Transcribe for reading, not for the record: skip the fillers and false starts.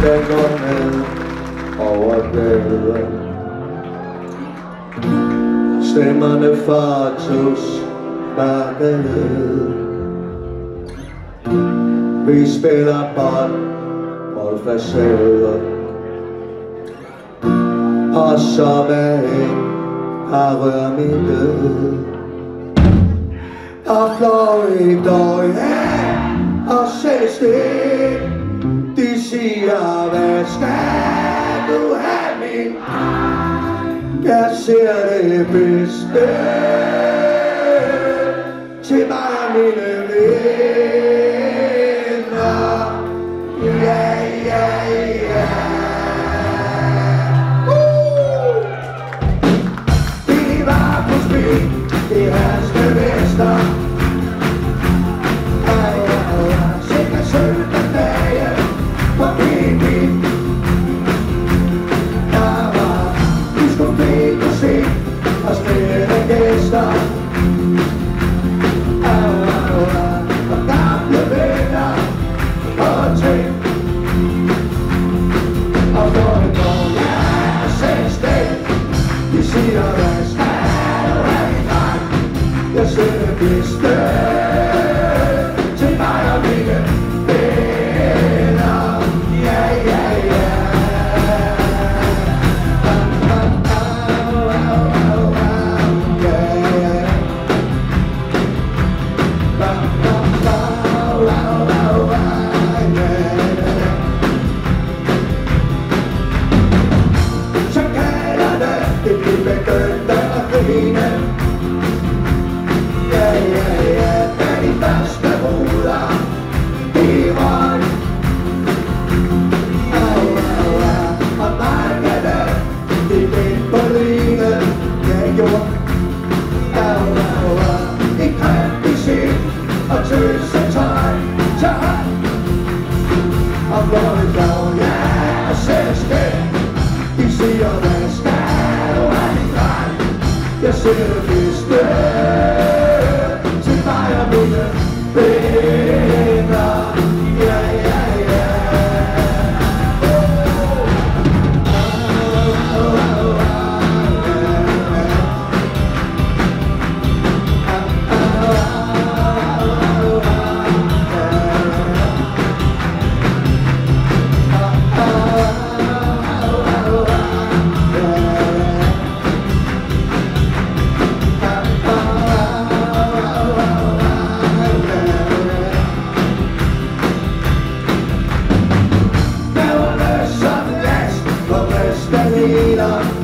den går ned over gaden. Stemmerne fra Tusmarkedet. Vi spiller bold mod facader, og som er en pyramide. Og Florida og Celestin, de siger, hvad skal du have, min? Jeg ser det bedste til mig og mine venner. Ja, ja, ja. Vi var på spil i Herske Vester. Sikkert søndag dagen på pingvin. Der var diskofæk og se og stille gæster. Og gamle venner og ting. Og når det går, ja, selvstændig, de siger, hvad skal du have, min dreng? Jeg ser det bedste til mig og mine venner. Ja, ja, ja. Så kalder det begyndte at grine. Ja, ja, ja, da de første ruder i røg. Og drengene, de gik på livet, jeg gjorde. I kræftig og tøsetøj til hånd. Og hvor det går, ja, og selvstændig, de siger, hvad skal du have, min dreng? Jeg ser det bedste til mig og mine venner. Ja, ja, ja. Never less of less, but less than enough.